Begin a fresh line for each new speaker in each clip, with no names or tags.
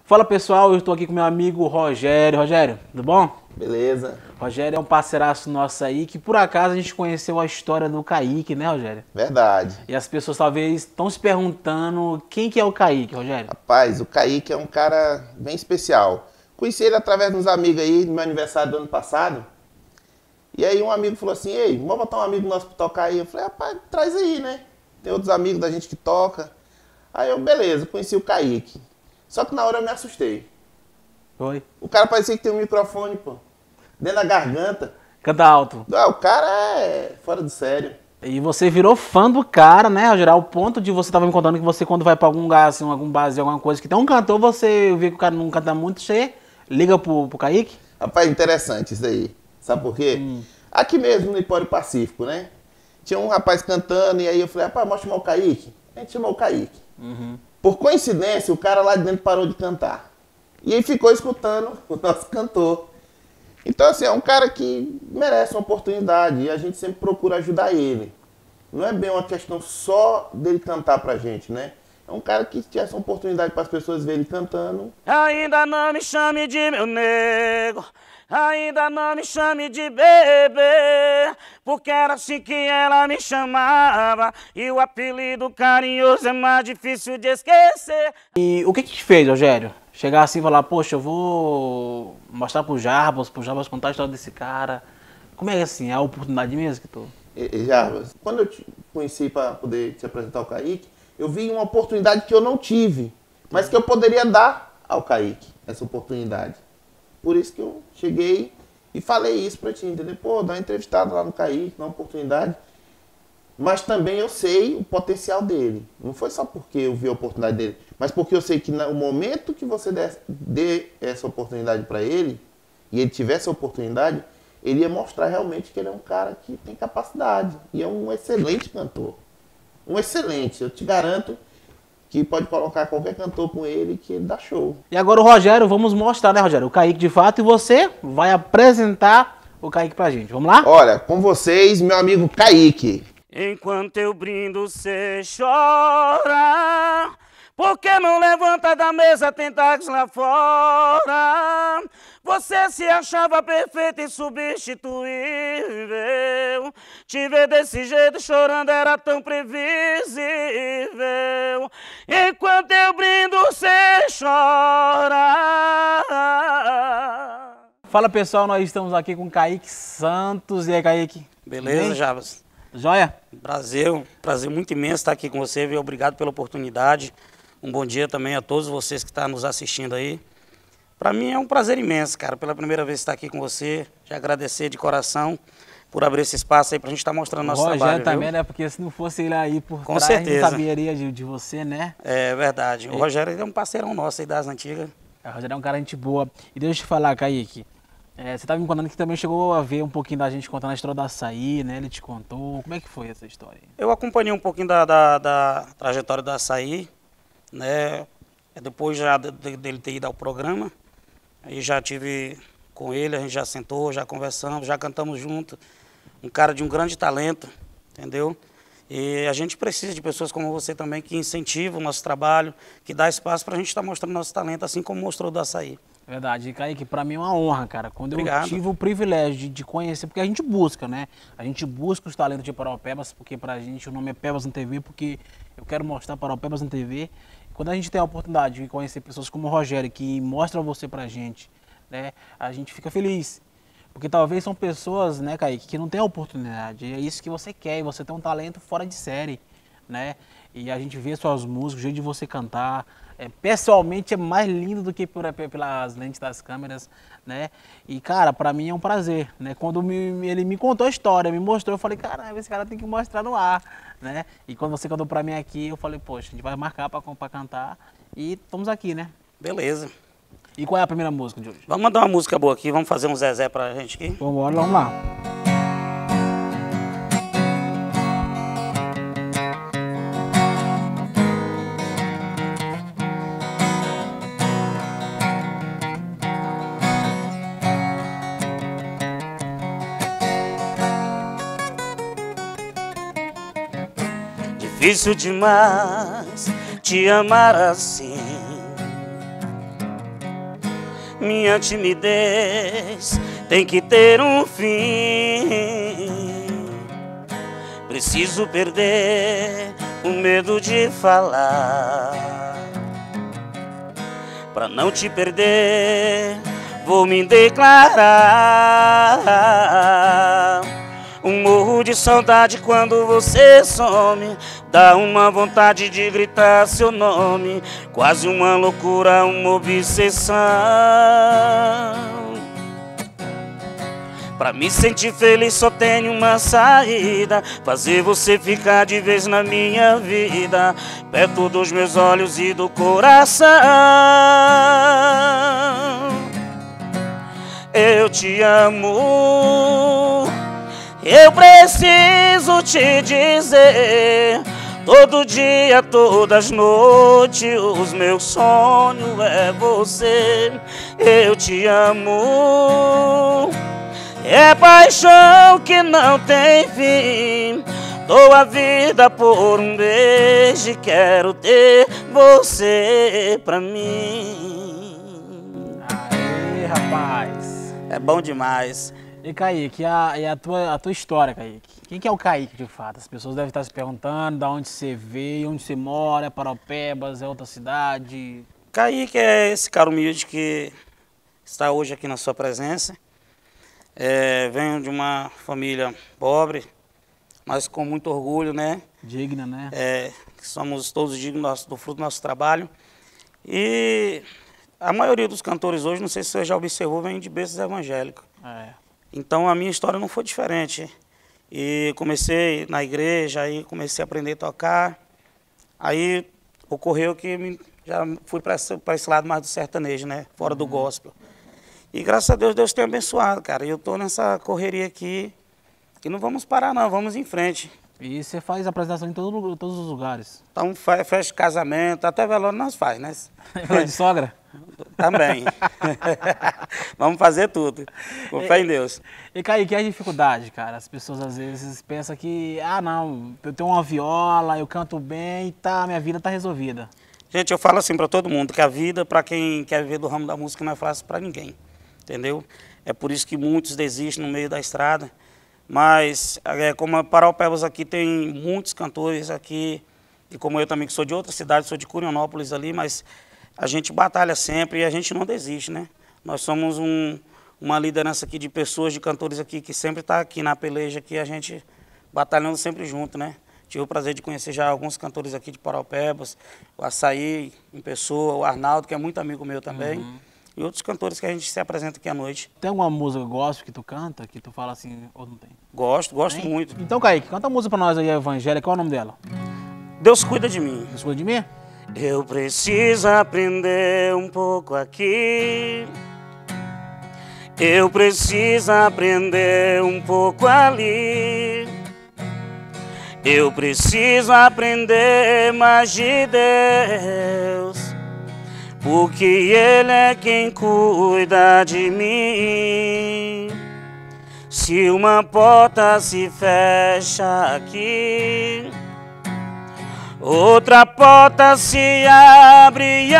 Fala pessoal, eu estou aqui com meu amigo Rogério. Rogério, tudo bom?
Beleza.
Rogério é um parceiraço nosso aí, que por acaso a gente conheceu a história do Kaique, né, Rogério?
Verdade.
E as pessoas talvez estão se perguntando quem que é o Kaique, Rogério?
Rapaz, o Kaique é um cara bem especial. Conheci ele através de uns amigos aí, no meu aniversário do ano passado. E aí um amigo falou assim, ei, vamos botar um amigo nosso pra tocar aí. Eu falei, rapaz, traz aí, né? Tem outros amigos da gente que toca. Aí eu, beleza, conheci o Kaique. Só que na hora eu me assustei.
Oi?
O cara parecia que tem um microfone, pô, dentro da garganta.
Canta alto.
Ah, o cara é fora do sério.
E você virou fã do cara, né, Rogério? Ao ponto de você tava me contando que você, quando vai pra algum lugar, assim, algum barzinho, alguma coisa, que tem um cantor, você vê que o cara não canta muito, você liga pro Kaique?
Rapaz, interessante isso aí. Sabe por quê? Aqui mesmo no Empório Pacífico, né? Tinha um rapaz cantando e aí eu falei, rapaz, vamos chamar o Kaique? A gente chamou o Kaique. Por coincidência, o cara lá de dentro parou de cantar. E aí ficou escutando o nosso cantor. Então, assim, é um cara que merece uma oportunidade e a gente sempre procura ajudar ele. Não é bem uma questão só dele cantar pra gente, né? É um cara que tinha essa oportunidade para as pessoas verem ele cantando.
Ainda não me chame de meu nego, ainda não me chame de bebê, porque era assim que ela me chamava, e o apelido carinhoso é mais difícil de esquecer.
E o que te fez, Rogério? Chegar assim e falar, poxa, eu vou mostrar pro Jarbas contar a história desse cara. Como é que assim, é a oportunidade mesmo que tu...
Jarbas, quando eu te conheci para poder te apresentar o Kaique, eu vi uma oportunidade que eu não tive, mas que eu poderia dar ao Kaique, essa oportunidade. Por isso que eu cheguei e falei isso para ti, entendeu? Pô, dá uma entrevistada lá no Kaique, dá uma oportunidade. Mas também eu sei o potencial dele. Não foi só porque eu vi a oportunidade dele, mas porque eu sei que no momento que você dê essa oportunidade para ele, e ele tiver essa oportunidade, ele ia mostrar realmente que ele é um cara que tem capacidade. E é um excelente cantor. Um excelente. Eu te garanto que pode colocar qualquer cantor com ele que ele dá show.
E agora o Rogério, vamos mostrar, né, Rogério? O Kaique de fato, e você vai apresentar o Kaique pra gente. Vamos lá?
Olha, com vocês, meu amigo Kaique.
Enquanto eu brindo, cê chora, porque não levanta da mesa tentáculos lá fora. Você se achava perfeito e substituível. Te ver desse jeito chorando era tão previsível. Enquanto eu brindo, cê chora.
Fala pessoal, nós estamos aqui com o Kaique Santos. E aí, Kaique?
Beleza,
Bem?
Jarbas?
Joia?
Prazer muito imenso estar aqui com você, viu? Obrigado pela oportunidade. Um bom dia também a todos vocês que estão nos assistindo aí. Para mim é um prazer imenso, cara, pela primeira vez estar aqui com você. Te agradecer de coração por abrir esse espaço aí pra gente estar mostrando nosso trabalho,
Rogério também,
viu?
né? Porque se não fosse ele aí por
Com
trás,
certeza.
a gente não saberia de você, né?
É verdade. O Rogério ele é um parceirão nosso aí das antigas.
O Rogério é um cara gente boa. E deixa eu te falar, Kaique. Você estava me contando que também chegou a ver um pouquinho da gente contando a história do açaí, né? Ele te contou. Como é que foi essa história aí?
Eu acompanhei um pouquinho da trajetória do açaí, né? Depois já dele ter ido ao programa, aí já tive com ele, a gente já sentou, já conversamos, já cantamos junto. Um cara de um grande talento, entendeu? E a gente precisa de pessoas como você também que incentivam o nosso trabalho, que dá espaço para a gente estar mostrando nosso talento, assim como mostrou do açaí.
Verdade, e Kaique, pra mim é uma honra, cara. Quando
Obrigado.
eu tive o privilégio de conhecer, porque a gente busca, né? A gente busca os talentos de Paraupebas, porque pra gente o nome é Pebas na TV, porque eu quero mostrar Paraupebas na TV. Quando a gente tem a oportunidade de conhecer pessoas como o Rogério, que mostram você pra gente, né? A gente fica feliz. Porque talvez são pessoas, né, Kaique, que não têm a oportunidade. E é isso que você quer, e você tem um talento fora de série, né? E a gente vê suas músicas, o jeito de você cantar. Pessoalmente é mais lindo do que pelas lentes das câmeras, né? E, cara, pra mim é um prazer, né? Quando ele me contou a história, me mostrou, eu falei, caramba, esse cara tem que mostrar no ar, né? E quando você contou pra mim aqui, eu falei, poxa, a gente vai marcar pra cantar e estamos aqui, né?
Beleza.
E qual é a primeira música de hoje?
Vamos mandar uma música boa aqui, vamos fazer um Zezé pra gente aqui?
Vamos lá.
Difícil demais te amar assim, minha timidez tem que ter um fim. Preciso perder o medo de falar. Pra não te perder, vou me declarar. Morro de saudade quando você some. Dá uma vontade de gritar seu nome. Quase uma loucura, uma obsessão. Pra me sentir feliz só tenho uma saída: fazer você ficar de vez na minha vida, perto dos meus olhos e do coração. Eu te amo, eu preciso te dizer. Todo dia, todas as noites, os meus sonhos é você. Eu te amo, é paixão que não tem fim. Dou a vida por um beijo e quero ter você pra mim.
Aê, rapaz.
É bom demais.
E Kaique, e a tua história, Kaique? Quem que é o Kaique de fato? As pessoas devem estar se perguntando de onde você veio, onde você mora, é Paraupebas, é outra cidade?
Kaique é esse cara humilde que está hoje aqui na sua presença. Venho de uma família pobre, mas com muito orgulho, né?
Digna, né?
Somos todos dignos do fruto do nosso trabalho. E a maioria dos cantores hoje, não sei se você já observou, vem de berços evangélicos. Então a minha história não foi diferente. E comecei na igreja, aí comecei a aprender a tocar. Aí ocorreu que já fui para esse lado mais do sertanejo, né? Fora do gospel. E graças a Deus, Deus tem abençoado, cara. E eu tô nessa correria aqui e não vamos parar não, vamos em frente.
E você faz apresentação em todos os lugares?
Então, festa de casamento, até velório nós faz, né?
De sogra?
Também. Vamos fazer tudo, com fé em Deus.
E Kaique, que é a dificuldade, cara? As pessoas às vezes pensam que, não, eu tenho uma viola, eu canto bem, tá, minha vida tá resolvida.
Gente, eu falo assim para todo mundo, que a vida, para quem quer viver do ramo da música, não é fácil para ninguém, entendeu? É por isso que muitos desistem no meio da estrada. Mas, como a Paraupebas aqui tem muitos cantores aqui, e como eu também que sou de outra cidade, sou de Curionópolis ali, mas a gente batalha sempre e a gente não desiste, né? Nós somos uma liderança aqui de pessoas, de cantores aqui, que sempre está aqui na peleja, aqui a gente batalhando sempre junto, né? Tive o prazer de conhecer já alguns cantores aqui de Paraupebas, o Açaí em pessoa, o Arnaldo, que é muito amigo meu também. E outros cantores que a gente se apresenta aqui à noite.
Tem alguma música gospel que tu canta, que tu fala assim, ou não tem?
Gosto muito.
Então, Kaique, canta a música pra nós aí, a evangélica, qual é o nome dela?
Deus cuida de mim.
Deus cuida de mim?
Eu preciso aprender um pouco aqui. Eu preciso aprender um pouco ali. Eu preciso aprender mais de Deus, porque Ele é quem cuida de mim. Se uma porta se fecha aqui, outra porta se abre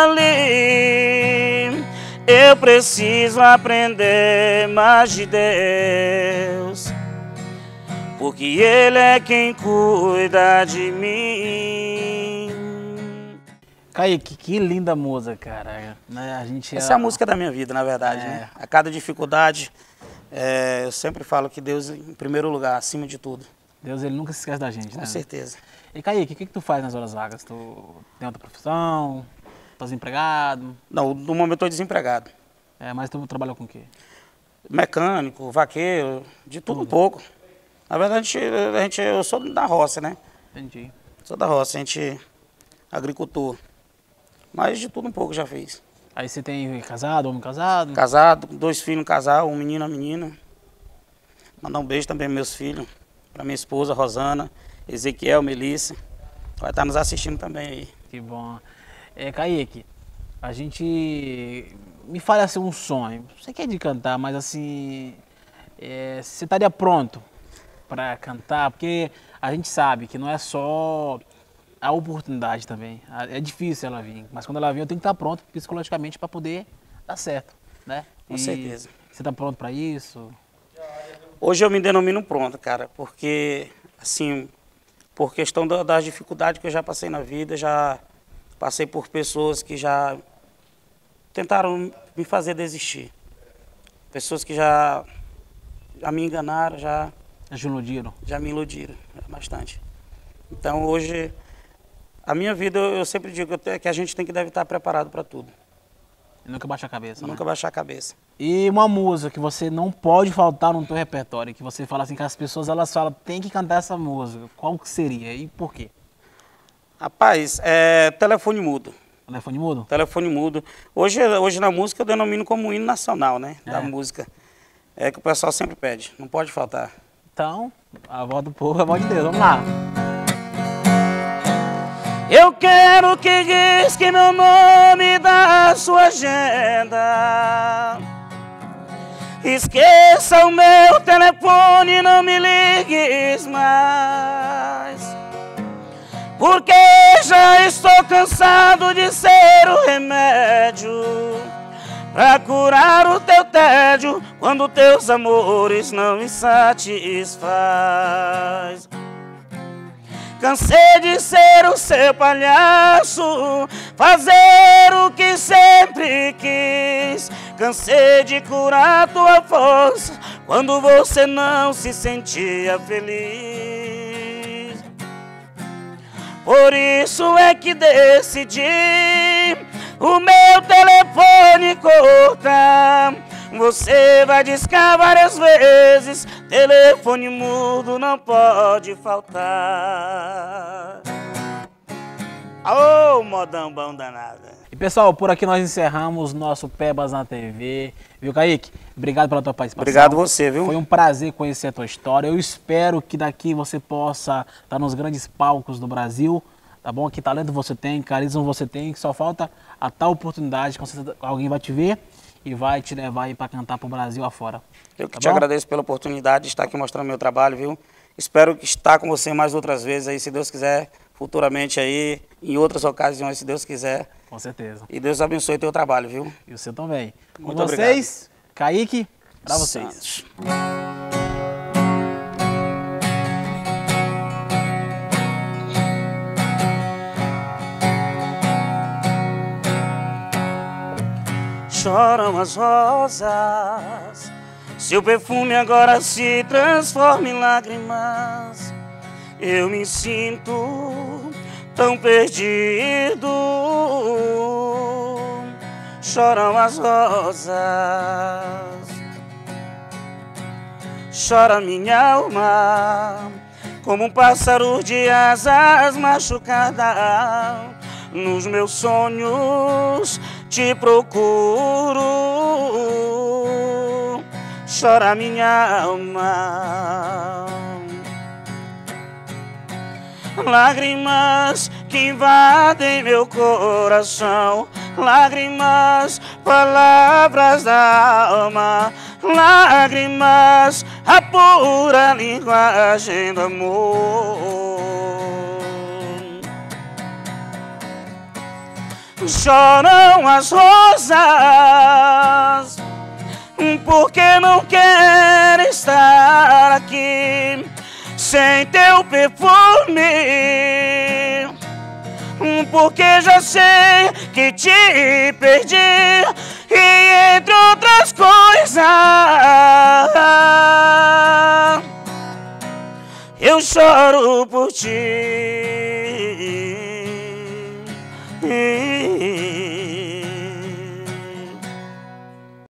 ali. Eu preciso aprender mais de Deus, porque Ele é quem cuida de mim.
Kaique, que linda música, cara. Né?
Essa é a música da minha vida, na verdade. Né? A cada dificuldade, eu sempre falo que Deus em primeiro lugar, acima de tudo.
Deus, Ele nunca se esquece da gente, né?
Com certeza.
E Kaique, o que tu faz nas horas vagas? Tu tem outra profissão? Tá desempregado?
Não, no momento eu estou desempregado.
Mas tu trabalha com o quê?
Mecânico, vaqueiro, de tudo um pouco. Na verdade, eu sou da roça, né?
Entendi.
Sou da roça, a gente agricultor. Mas de tudo um pouco já fiz.
Aí você tem casado, homem casado?
Casado, 2 filhos no casal, um menino e uma menina. Mandar um beijo também para meus filhos, para minha esposa, Rosana, Ezequiel, Melissa. Vai estar nos assistindo também aí.
Que bom. Kaique, a gente... Me fala assim um sonho. Você quer de cantar, mas assim... você estaria pronto para cantar? Porque a gente sabe que não é só a oportunidade também. É difícil ela vir, mas quando ela vir eu tenho que estar pronto psicologicamente para poder dá certo, né?
Com certeza.
Você tá pronto para isso?
Hoje eu me denomino pronto, cara, porque, assim, por questão das dificuldades que eu já passei na vida, já passei por pessoas que já tentaram me fazer desistir. Pessoas que já me enganaram, já me iludiram bastante. Então hoje, a minha vida, eu sempre digo que a gente deve estar preparado para tudo.
E nunca baixar a cabeça,
Nunca baixar a cabeça.
E uma música que você não pode faltar no teu repertório, que você fala assim, que as pessoas elas falam, tem que cantar essa música. Qual que seria e por quê?
Rapaz, telefone mudo.
Telefone mudo?
Telefone mudo. Hoje na música eu denomino como hino nacional, né? Da música. É que o pessoal sempre pede, não pode faltar.
Então, a voz do povo é a voz de Deus, vamos lá.
Eu quero que risque meu nome da sua agenda. Esqueça o meu telefone, não me ligues mais. Porque já estou cansado de ser o remédio pra curar o teu tédio quando teus amores não me satisfaz. Cansei de ser o seu palhaço, fazer o que sempre quis. Cansei de curar tua força quando você não se sentia feliz. Por isso é que decidi o meu telefone cortar. Você vai discar várias vezes, telefone mudo não pode faltar. Ô, modão bom danado.
E pessoal, por aqui nós encerramos nosso Pebas na TV. Viu, Kaique? Obrigado pela tua participação.
Obrigado você, viu?
Foi um prazer conhecer a tua história. Eu espero que daqui você possa estar nos grandes palcos do Brasil. Tá bom? Que talento você tem, carisma você tem, que só falta a tal oportunidade que alguém vai te ver e vai te levar aí para cantar pro Brasil afora.
Eu que te agradeço pela oportunidade de estar aqui mostrando meu trabalho, viu? Espero que estar com você mais outras vezes aí, se Deus quiser, futuramente aí, em outras ocasiões, se Deus quiser.
Com certeza.
E Deus abençoe o teu trabalho, viu?
E o seu também.
Muito
com vocês,
obrigado.
Kaique, para vocês.
Santos. Choram as rosas, seu perfume agora se transforma em lágrimas. Eu me sinto tão perdido. Choram as rosas, chora minha alma, como um pássaro de asas machucada. Nos meus sonhos te procuro, chora minha alma. Lágrimas que invadem meu coração, lágrimas, palavras da alma, lágrimas, a pura linguagem do amor. Choram as rosas, porque não quero estar aqui sem teu perfume, porque já sei que te perdi, e entre outras coisas eu choro por ti.